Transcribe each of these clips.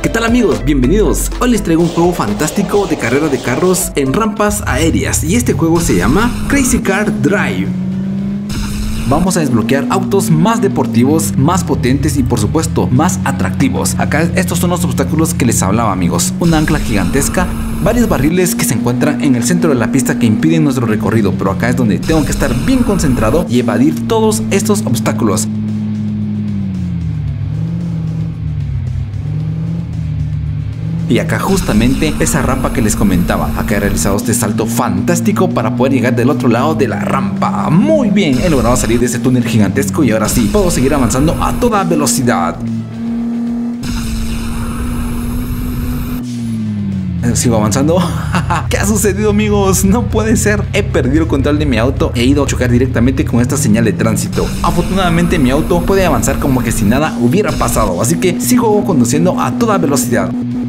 ¿Qué tal amigos? Bienvenidos. Hoy les traigo un juego fantástico de carrera de carros en rampas aéreas y este juego se llama Crazy Car Drive. Vamos a desbloquear autos más deportivos, más potentes y por supuesto más atractivos. Acá estos son los obstáculos que les hablaba amigos. Una ancla gigantesca, varios barriles que se encuentran en el centro de la pista que impiden nuestro recorrido, pero acá es donde tengo que estar bien concentrado y evadir todos estos obstáculos. Y acá justamente esa rampa que les comentaba. Acá he realizado este salto fantástico para poder llegar del otro lado de la rampa. Muy bien, he logrado salir de ese túnel gigantesco y ahora sí, puedo seguir avanzando a toda velocidad. Sigo avanzando. ¿Qué ha sucedido amigos? No puede ser. He perdido el control de mi auto e he ido a chocar directamente con esta señal de tránsito. Afortunadamente mi auto puede avanzar como que si nada hubiera pasado, así que sigo conduciendo a toda velocidad.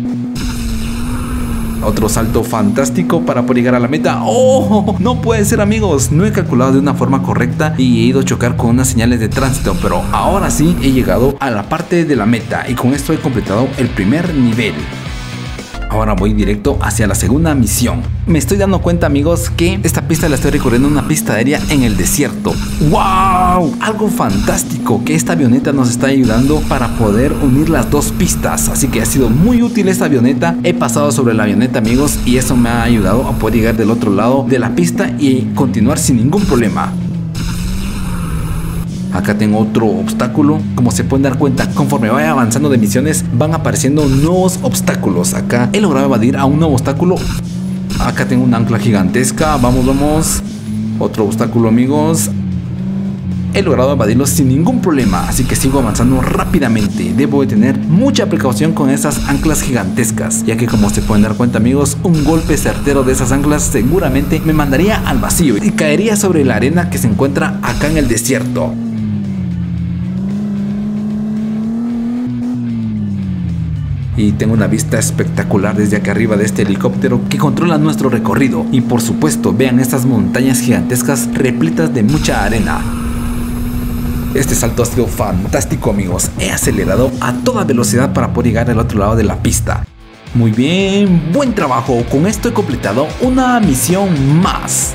Otro salto fantástico para poder llegar a la meta. ¡Oh! No puede ser amigos. No he calculado de una forma correcta y he ido a chocar con unas señales de tránsito. Pero ahora sí he llegado a la parte de la meta y con esto he completado el primer nivel. Ahora voy directo hacia la segunda misión. Me estoy dando cuenta amigos que esta pista la estoy recorriendo en una pista aérea en el desierto. ¡Wow! Algo fantástico que esta avioneta nos está ayudando para poder unir las dos pistas. Así que ha sido muy útil esta avioneta. He pasado sobre la avioneta amigos y eso me ha ayudado a poder llegar del otro lado de la pista y continuar sin ningún problema. Acá tengo otro obstáculo. Como se pueden dar cuenta, conforme vaya avanzando de misiones van apareciendo nuevos obstáculos. Acá he logrado evadir a un nuevo obstáculo. Acá tengo una ancla gigantesca. Vamos. Otro obstáculo amigos. He logrado evadirlo sin ningún problema, así que sigo avanzando rápidamente. Debo de tener mucha precaución con esas anclas gigantescas, ya que como se pueden dar cuenta amigos, un golpe certero de esas anclas seguramente me mandaría al vacío y caería sobre la arena que se encuentra acá en el desierto. Y tengo una vista espectacular desde acá arriba de este helicóptero que controla nuestro recorrido. Y por supuesto, vean estas montañas gigantescas repletas de mucha arena. Este salto ha sido fantástico amigos. He acelerado a toda velocidad para poder llegar al otro lado de la pista. Muy bien, buen trabajo. Con esto he completado una misión más.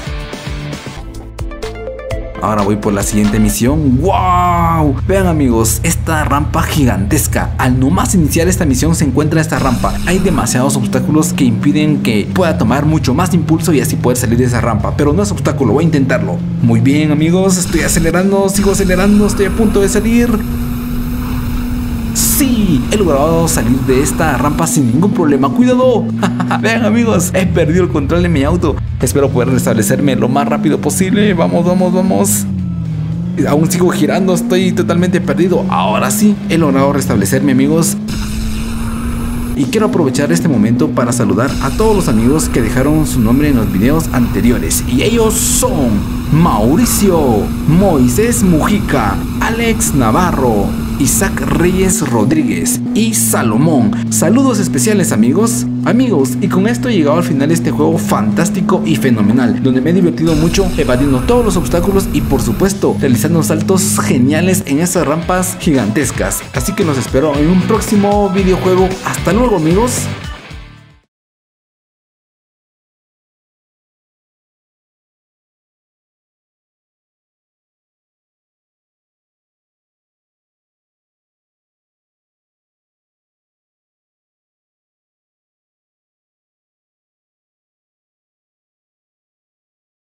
Ahora voy por la siguiente misión. ¡Wow! Vean amigos, esta rampa gigantesca. Al nomás iniciar esta misión se encuentra esta rampa. Hay demasiados obstáculos que impiden que pueda tomar mucho más impulso y así poder salir de esa rampa. Pero no es obstáculo, voy a intentarlo. Muy bien amigos, estoy acelerando, sigo acelerando, estoy a punto de salir. ¡Sí! He logrado salir de esta rampa sin ningún problema. ¡Cuidado! Vean amigos, he perdido el control de mi auto. Espero poder restablecerme lo más rápido posible. Vamos. Aún sigo girando, estoy totalmente perdido. Ahora sí, he logrado restablecerme amigos. Y quiero aprovechar este momento para saludar a todos los amigos que dejaron su nombre en los videos anteriores. Y ellos son Mauricio, Moisés Mujica, Alex Navarro, Isaac Reyes Rodríguez y Salomón. Saludos especiales amigos. Y con esto he llegado al final de este juego fantástico y fenomenal, donde me he divertido mucho evadiendo todos los obstáculos y por supuesto realizando saltos geniales en esas rampas gigantescas. Así que los espero en un próximo videojuego. Hasta luego amigos.